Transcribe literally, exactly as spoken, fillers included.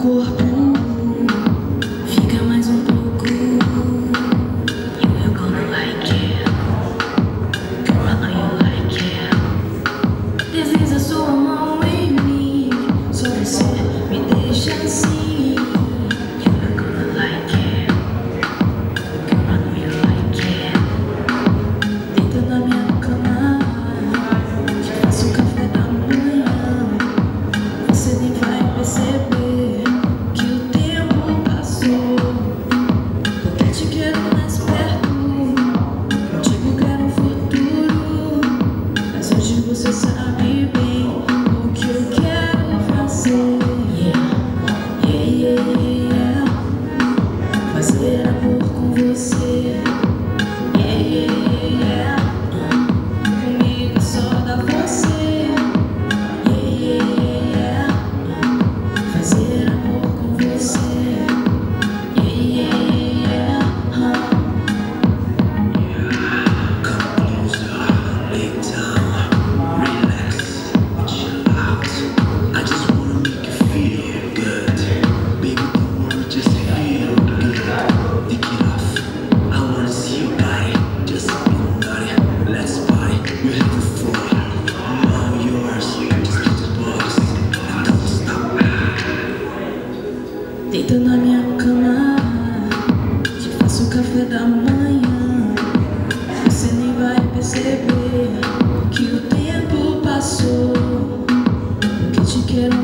corpo fica mais um pouco. You're gonna like it, girl, I know you like it. Desliza sua mão em mim, só você me deixa assim. You're gonna like it, girl, I know you like it. Deita na minha cama, te faço um café da manhã. Você nem vai perceber que o tempo passou, porque te quero mais perto, contigo quero um futuro. Mas hoje você sabe bem o que eu quero fazer. Yeah, yeah, yeah, yeah. Fazer amor com você. Yeah, yeah, yeah. Comigo só dá você. Yeah, yeah, yeah. Fazer amor com você. Yeah, yeah, yeah. Come closer, lay down, relax, chill out. I just wanna make you feel good. Baby, don't worry, just feel good. Take it off, I wanna see your body. Just be naughty, let's party. We have a fun, all yours. Just get the box and don't stop. Deita na minha cama, te faço o café da manhã. Você nem vai perceber que o tempo passou, porque te quero